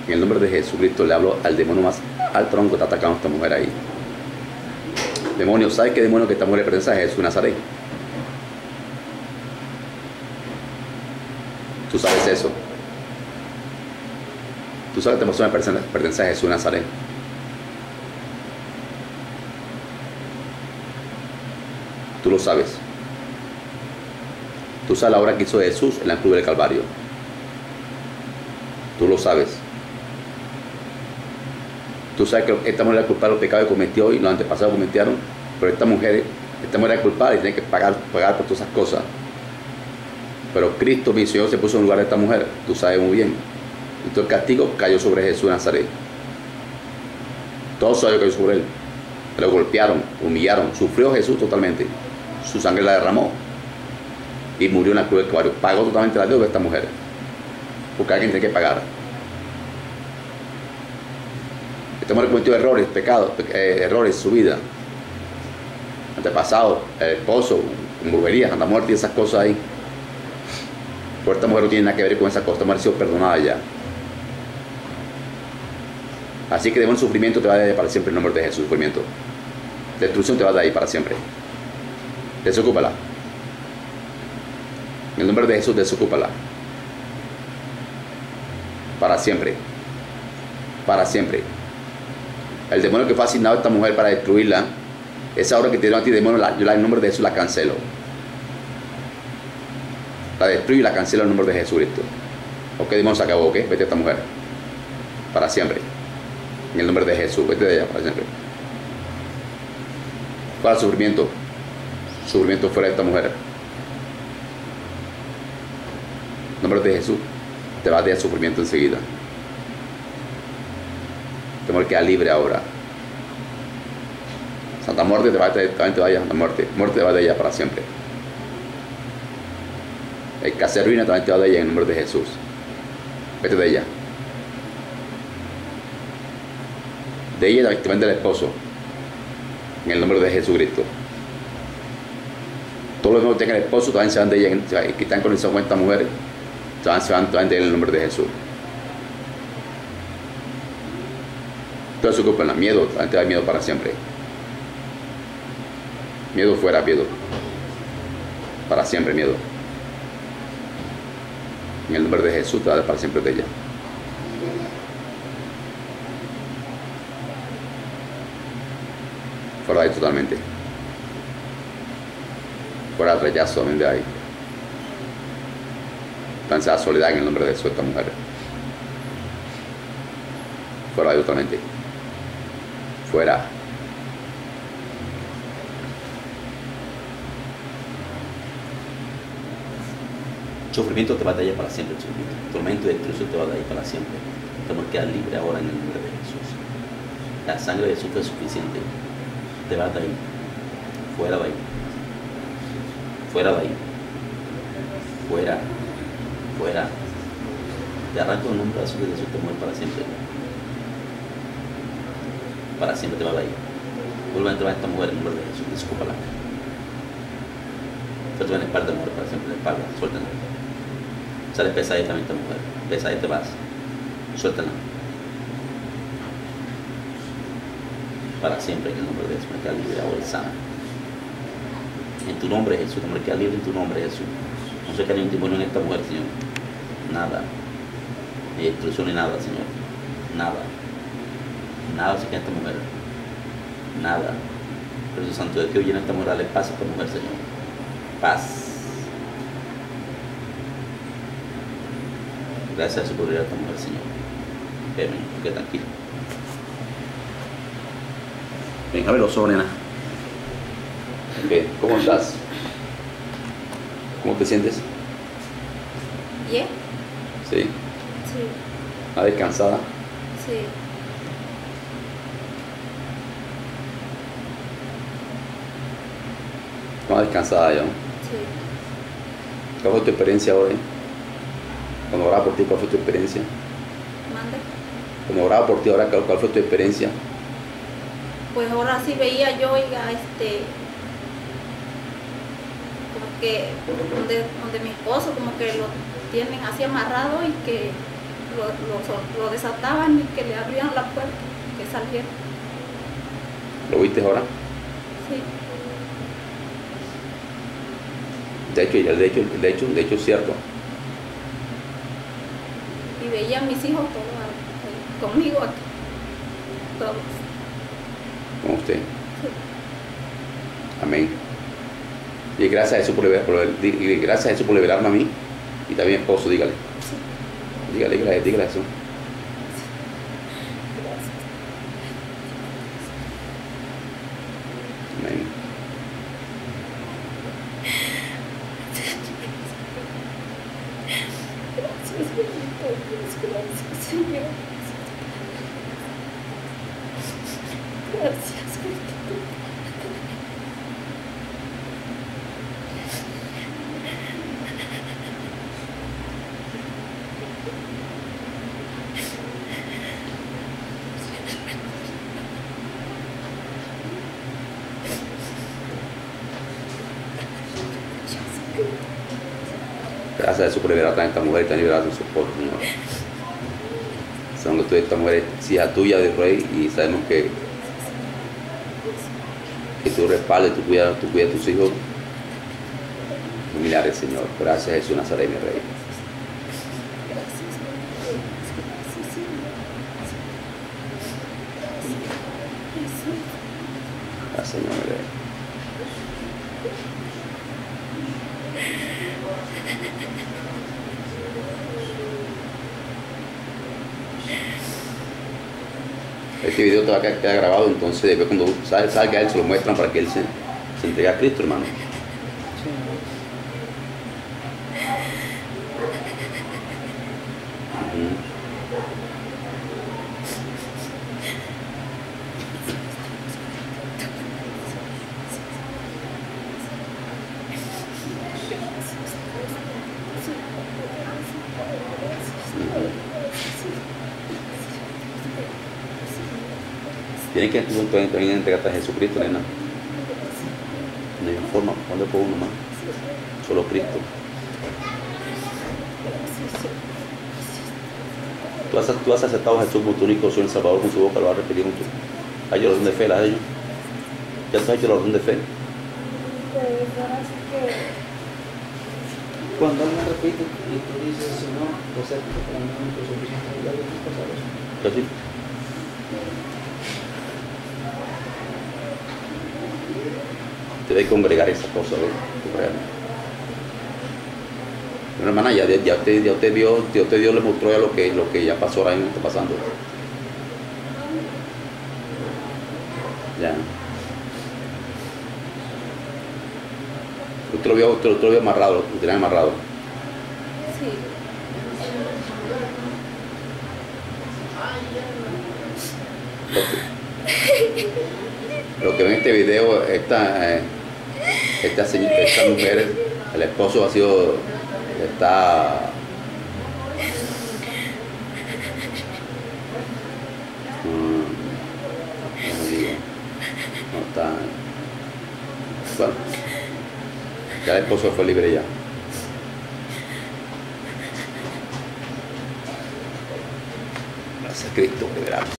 En el nombre de Jesucristo le hablo al demonio más al tronco que está atacando a esta mujer ahí. Demonio, ¿sabes qué demonio que esta mujer pertenece a Jesús de Nazaret? Tú sabes eso. Tú sabes que esta persona pertenece a Jesús de Nazaret. Tú lo sabes. Tú sabes la obra que hizo Jesús en la cruz del Calvario. Tú lo sabes. Tú sabes que esta mujer es culpable de los pecados que cometió y los antepasados cometieron, pero esta mujer es culpable y tiene que pagar por todas esas cosas. Pero Cristo, mi Señor, se puso en lugar de esta mujer. Tú sabes muy bien. Y todo el castigo cayó sobre Jesús de Nazaret. Todo eso cayó sobre él. Lo golpearon, humillaron. Sufrió Jesús totalmente. Su sangre la derramó. Y murió en la cruz del Calvario. Pagó totalmente la deuda de esta mujer. Porque alguien tiene que pagar. Esta mujer cometió errores, pecados, errores en su vida. Antepasado, el esposo, brujerías, anda muerte y esas cosas ahí. Pero esta mujer no tiene nada que ver con esas cosas. Esta mujer ha sido perdonada ya. Así que de buen sufrimiento te va a dar de ahí para siempre en el nombre de Jesús. Sufrimiento. Destrucción te va a dar de ahí para siempre. Desocúpala. En el nombre de Jesús, desocúpala. Para siempre. Para siempre. El demonio que fue asignado a esta mujer para destruirla, esa obra que te dieron a ti, demonio, yo en el nombre de Jesús la cancelo. La destruyo y la cancelo en el nombre de Jesucristo. Ok, demonio, se acabó, ok. Vete a esta mujer. Para siempre. En el nombre de Jesús, vete de ella para siempre. Para el sufrimiento. Sufrimiento fuera de esta mujer. En el nombre de Jesús, te vas a dar sufrimiento enseguida. Esta mujer queda libre ahora. Santa Muerte te vaya, Santa Muerte. Muerte te va de ella para siempre. El que hace ruina también te va de ella en el nombre de Jesús. Vete de ella. De ella también del esposo. En el nombre de Jesucristo. Todos los que tengan el esposo también se van de ella. Que están con esa cuenta mujer, se van de ella en el nombre de Jesús. Todo se ocupa en la miedo, también te da miedo para siempre. Miedo fuera, miedo. Para siempre, miedo. En el nombre de Jesús te va a dar para siempre de ella. Fuera de ahí totalmente. Fuera del rechazo también de ahí. Danza la soledad en el nombre de Jesús, esta mujer. Fuera de ahí totalmente. Fuera. Sufrimiento te va de ella para siempre, sufrimiento. Tormento y destrucción te va de ahí para siempre. Tenemos que quedar libre ahora en el nombre de Jesús. La sangre de Jesús fue suficiente. Te va de ahí. Fuera de ahí. Fuera de ahí. Fuera. Fuera. Te arranco el nombre de Jesús te muere para siempre. Para siempre te va de ahí. Vuelve a entrar a esta mujer en el nombre de Jesús. Descúpala. Suelta en la espalda, mujer, para siempre en la espalda. Suéltala. Sale pesadita esta mujer. Pesadita te vas. Suéltala. Para siempre en el nombre de Jesús. Me queda libre ahora y sana. En tu nombre, Jesús. Me queda libre en tu nombre, Jesús. No se cae ni un demonio en esta mujer, Señor. Nada. Ni destrucción ni nada, Señor. Nada. Nada se queda en esta mujer. Nada. Pero el Santo de Dios llena esta mujer. Dale paz a esta mujer, Señor. Paz. Gracias a su poder a esta mujer, Señor. Amén. Qué tranquilo. Ven, abre los ojos, nena. Bien, ¿cómo estás? ¿Cómo te sientes? ¿Bien? Sí. Sí. ¿Estás descansada? Sí. ¿Estás descansada ya? Sí. ¿Cuál fue tu experiencia hoy? Cuando oraba por ti, ¿cuál fue tu experiencia? Mande. Cuando oraba por ti, ahora, ¿cuál fue tu experiencia? Pues ahora sí veía yo, oiga, como que donde mi esposo como que lo tienen así amarrado y que lo desataban y que le abrían la puerta, que saliera. ¿Lo viste ahora? Sí, De hecho es cierto. y veía a mis hijos todos conmigo aquí, todos. Con usted. Sí. Amén. Y gracias a eso por liberarme a mí y también a mi esposo, dígale. Dígale eso. Gracias. Amén. Gracias, bendito Dios, gracias, Señor. Gracias, bendito. Gracias a eso por liberar a esta mujer y también liberar a su esposo, Señor. Sabemos que esta mujer es hija tuya de Rey y sabemos que tú respaldes, tú cuidas a tus hijos familiares, Señor. Gracias Jesús Nazaret, mi Rey. Gracias, Señor, mi Rey. Este video te va a quedar grabado, entonces después cuando salga a él se lo muestran para que él se entregue a Cristo, hermano. Tienen que también entregarte a Jesucristo, nena. No hay forma, ¿cuándo puedo uno más? Solo Cristo. Tú has aceptado a Jesús como tu único Señor y Salvador con su boca, lo has repetido con tu... ¿Hay oración de fe, la de ellos? ¿Ya tú has hecho la oración de fe? Pues ahora sí que Cuando alguien repite y tú dices, Señor, te acepto para mí, pues empiezas a ayudar a otras personas. ¿Ya sí? Debe congregar esa cosa, ¿ves? Pero hermana, ya usted Dios le mostró ya lo que ya pasó ahora mismo está pasando. Ya. Usted lo vio amarrado, lo tenía amarrado. sí. Lo que ven en este video, esta mujer, el esposo está ¿cómo digo? No está, bueno, ya el esposo fue libre ya. Gracias a Cristo, liberamos.